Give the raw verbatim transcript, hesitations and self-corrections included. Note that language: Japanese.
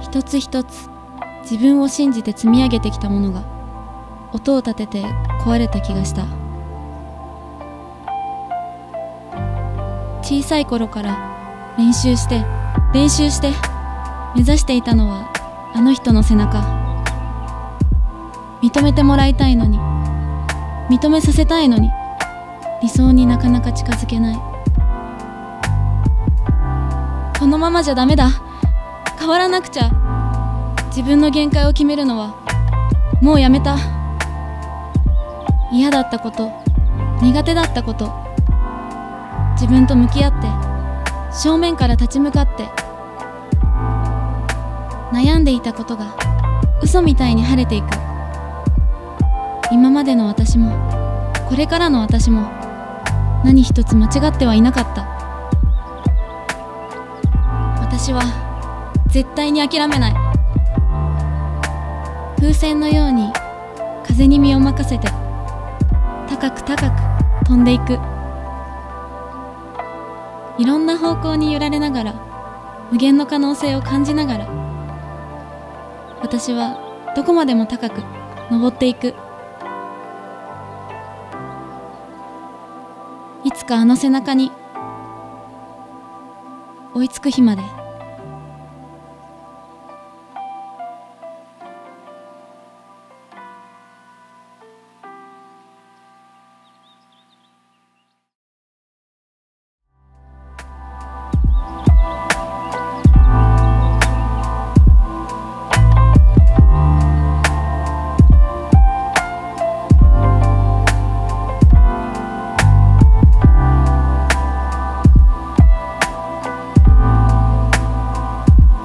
一つ一つ自分を信じて積み上げてきたものが音を立てて壊れた気がした。小さい頃から練習して練習して目指していたのはあの人の背中。認めてもらいたいのに、認めさせたいのに、理想になかなか近づけない。このままじゃダメだ、変わらなくちゃ。自分の限界を決めるのはもうやめた。嫌だったこと、苦手だったこと、自分と向き合って正面から立ち向かって悩んでいたことが嘘みたいに晴れていく。今までの私もこれからの私も何一つ間違ってはいなかった。私は絶対に諦めない。風船のように風に身を任せて高く高く飛んでいく。いろんな方向に揺られながら、無限の可能性を感じながら、私はどこまでも高く登っていく。いつかあの背中に追いつく日まで。